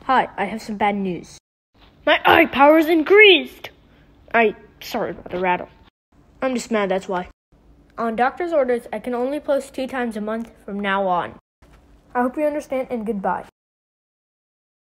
Hi, I have some bad news. My eye power's increased! Sorry about the rattle. I'm just mad, that's why. On doctor's orders, I can only post 2 times a month from now on. I hope you understand, and goodbye.